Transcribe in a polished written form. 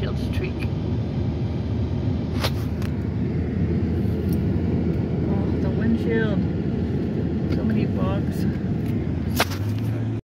windshield streak. Oh, the windshield. So many bugs.